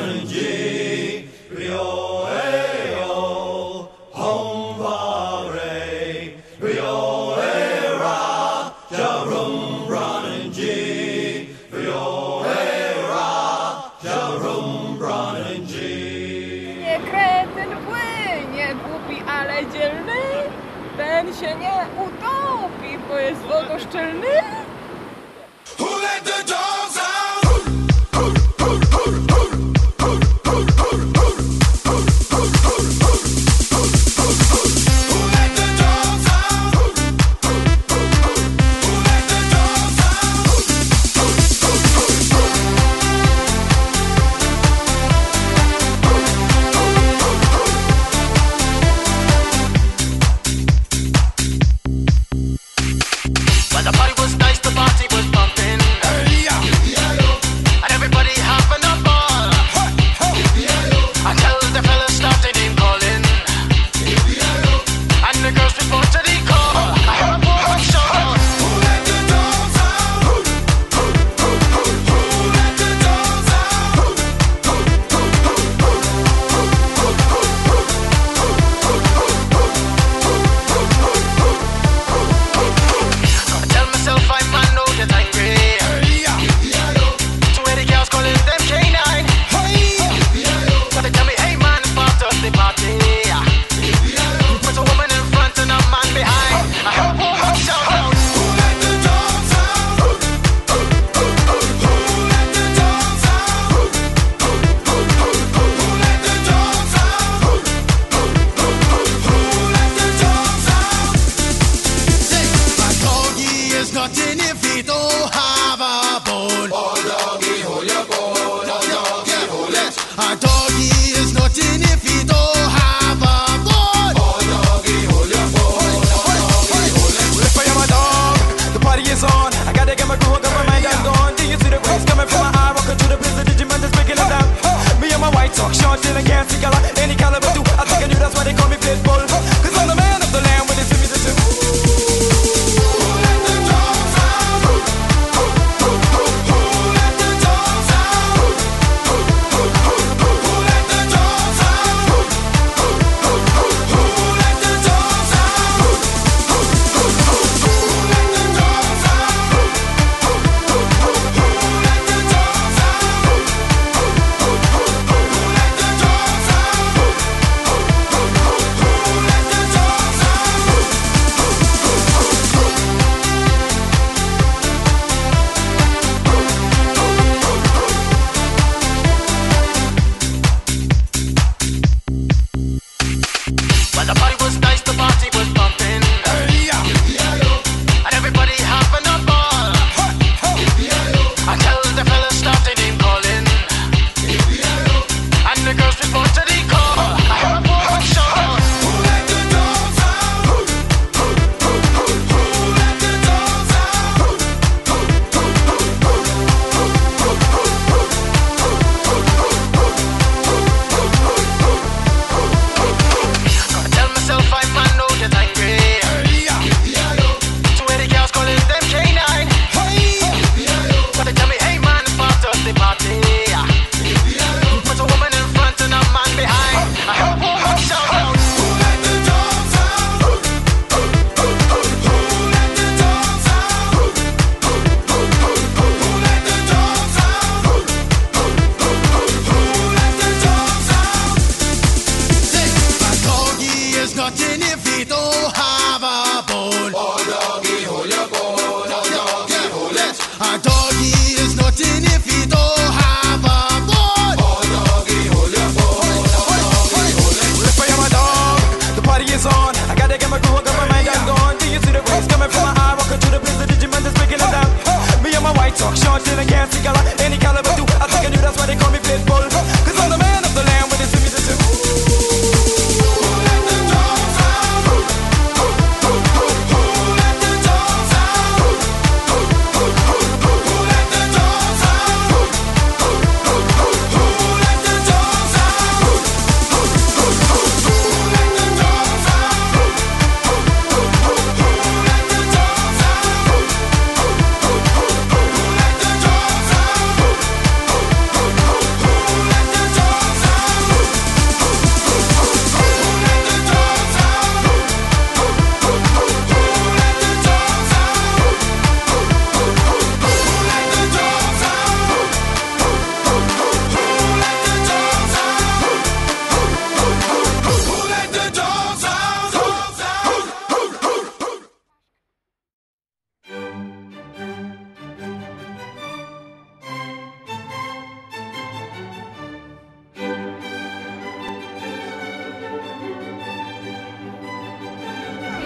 running G, Rio, Ayo, Home Vare, Rio, Era, Jarum running G, Rio, Era, Jarum running G. Nie kretyn płynie, głupi, ale dzielny, ten się nie utopi, bo jest wodoszczelny. Who let the dogs out? Nothing if he don't have a bone. Oh doggy, hold your bone. Oh doggy, hold it. A doggy is nothing if he don't have a bone. Oh doggy, hold your bone. Oh doggy, hold it. If I am a dog, the party is on. I gotta get my groove, got my mind, I'm gone. Do you see the waves coming from my eye? Walking through the blizzard, Digimon just breaking it down. Me and my white talk, Sean Till and can't see color. Any caliber do, I think I knew that's why they call me Pitbull. Cause I'm the man of the land with this music.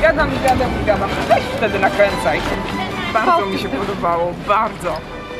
gadam. Weź wtedy nakręcaj. Bardzo mi się podobało, bardzo.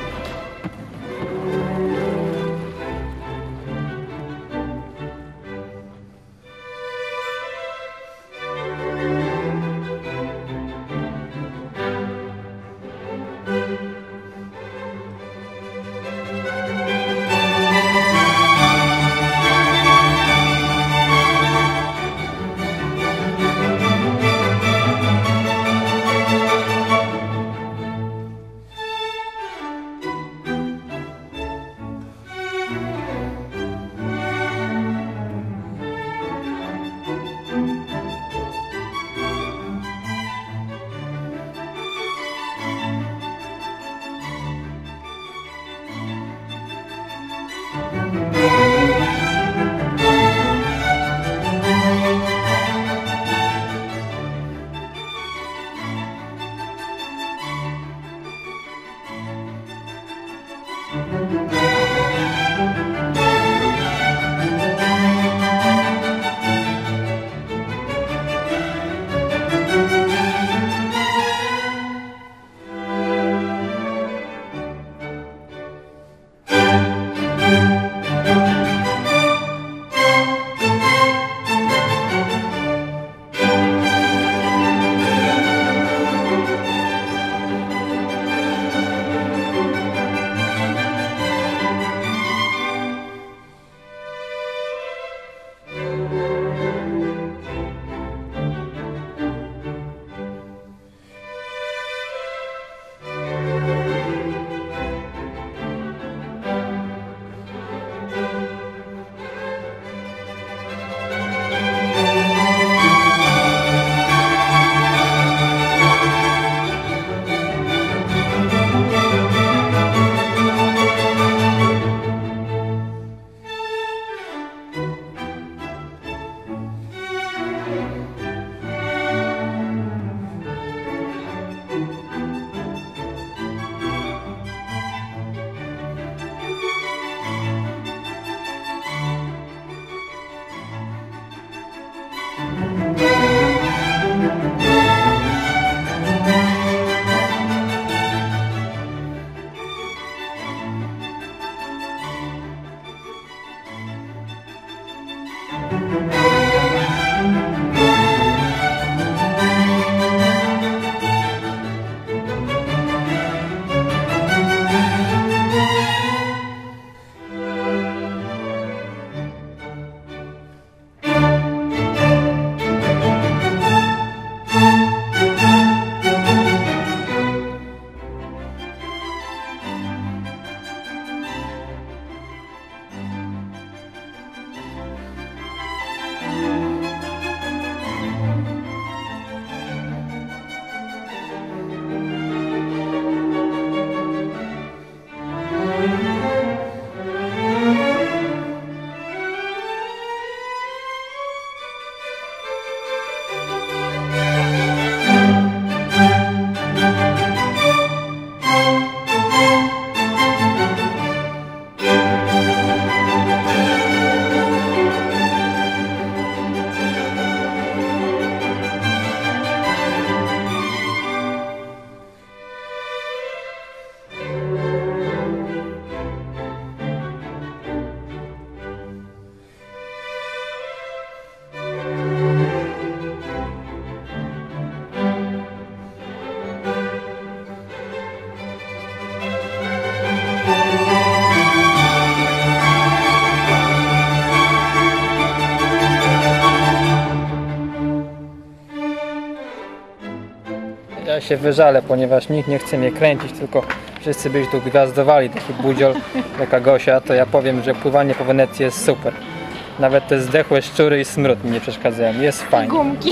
Ja się wyżalę, ponieważ nikt nie chce mnie kręcić, tylko wszyscy byś tu gwiazdowali, taki budziol, taka Gosia, to ja powiem, że pływanie po Wenecji jest super. Nawet te zdechłe szczury i smród mi nie przeszkadzają, jest fajnie. Gumki.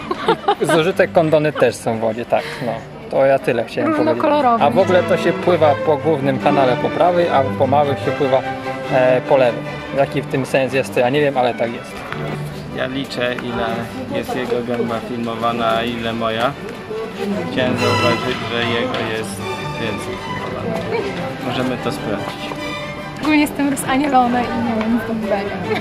I zużyte kondony też są w wodzie, tak, no. To ja tyle chciałem powiedzieć. Różnokolorowe. A w ogóle to się pływa po głównym kanale po prawej, a po małych się pływa po lewej. Jaki w tym sens jest, to ja nie wiem, ale tak jest. Ja liczę, ile jest jego gęba filmowana, a ile moja. Chciałem zauważyć, że jego jest więcej filmowana. Możemy to sprawdzić. Ogólnie jestem rozanielona i nie mam nic do dodania.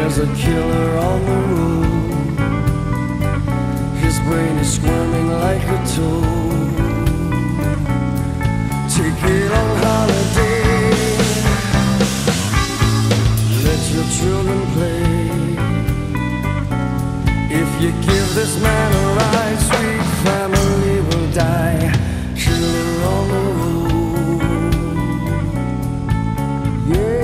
There's a killer on the road. His brain is squirming like a toad. Take it on holiday. Let your children play. If you give this man a ride, sweet family will die. Killer on the road. Yeah.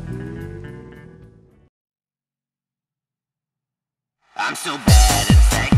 I'm so bad and